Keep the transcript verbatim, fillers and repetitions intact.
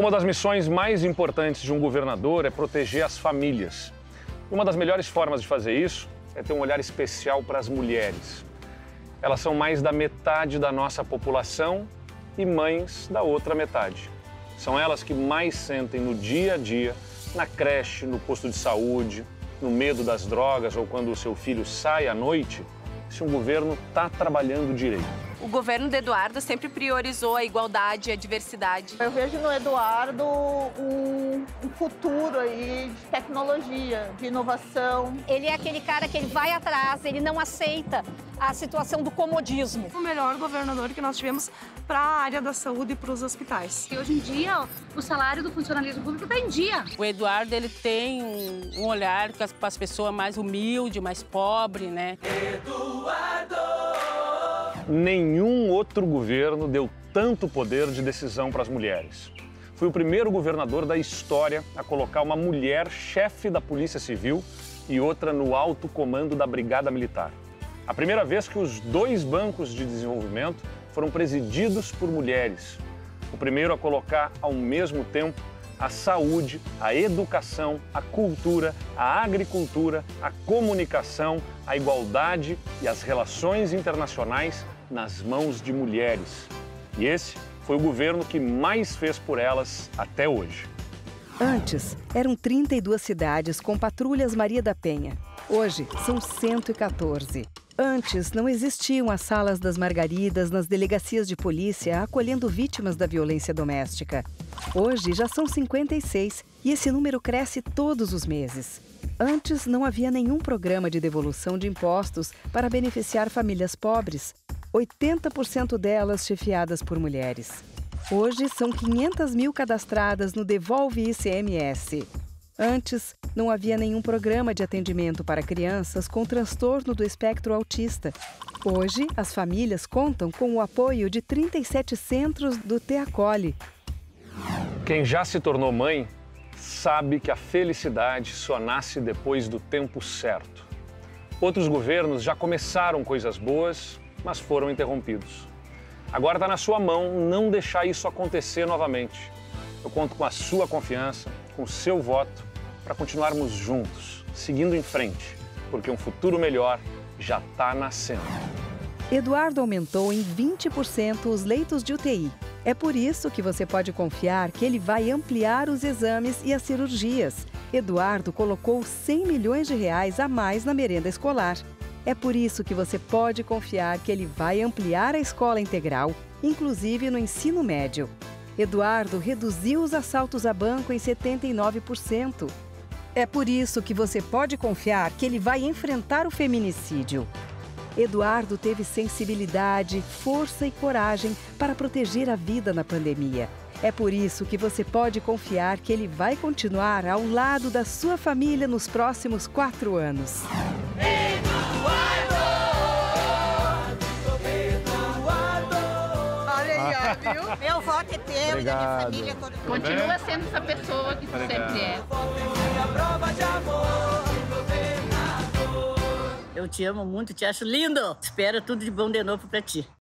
Uma das missões mais importantes de um governador é proteger as famílias. Uma das melhores formas de fazer isso é ter um olhar especial para as mulheres. Elas são mais da metade da nossa população e mães da outra metade. São elas que mais sentem no dia a dia, na creche, no posto de saúde, no medo das drogas ou quando o seu filho sai à noite, se um governo está trabalhando direito. O governo do Eduardo sempre priorizou a igualdade e a diversidade. Eu vejo no Eduardo um, um futuro aí de tecnologia, de inovação. Ele é aquele cara que ele vai atrás, ele não aceita a situação do comodismo. O melhor governador que nós tivemos para a área da saúde e para os hospitais. E hoje em dia, o salário do funcionalismo público está em dia. O Eduardo, ele tem um, um olhar para as pessoas mais humildes, mais pobres, né? Eduardo! Nenhum outro governo deu tanto poder de decisão para as mulheres. Foi o primeiro governador da história a colocar uma mulher chefe da Polícia Civil e outra no alto comando da Brigada Militar. A primeira vez que os dois bancos de desenvolvimento foram presididos por mulheres. O primeiro a colocar ao mesmo tempo a saúde, a educação, a cultura, a agricultura, a comunicação, a igualdade e as relações internacionais nas mãos de mulheres. E esse foi o governo que mais fez por elas até hoje. Antes, eram trinta e duas cidades com patrulhas Maria da Penha. Hoje, são cento e quatorze. Antes, não existiam as salas das Margaridas nas delegacias de polícia acolhendo vítimas da violência doméstica. Hoje, já são cinquenta e seis e esse número cresce todos os meses. Antes, não havia nenhum programa de devolução de impostos para beneficiar famílias pobres. oitenta por cento delas chefiadas por mulheres. Hoje, são quinhentas mil cadastradas no Devolve I C M S. Antes, não havia nenhum programa de atendimento para crianças com transtorno do espectro autista. Hoje, as famílias contam com o apoio de trinta e sete centros do Te Acolhe. Quem já se tornou mãe sabe que a felicidade só nasce depois do tempo certo. Outros governos já começaram coisas boas, mas foram interrompidos. Agora está na sua mão não deixar isso acontecer novamente. Eu conto com a sua confiança, com o seu voto, para continuarmos juntos, seguindo em frente, porque um futuro melhor já está nascendo. Eduardo aumentou em vinte por cento os leitos de U T I. É por isso que você pode confiar que ele vai ampliar os exames e as cirurgias. Eduardo colocou cem milhões de reais a mais na merenda escolar. É por isso que você pode confiar que ele vai ampliar a escola integral, inclusive no ensino médio. Eduardo reduziu os assaltos a banco em setenta e nove por cento. É por isso que você pode confiar que ele vai enfrentar o feminicídio. Eduardo teve sensibilidade, força e coragem para proteger a vida na pandemia. É por isso que você pode confiar que ele vai continuar ao lado da sua família nos próximos quatro anos. Viu? Meu voto é teu e da minha família toda. Continua sendo essa pessoa que tu sempre é. Eu te amo muito, te acho lindo. Espero tudo de bom de novo pra ti.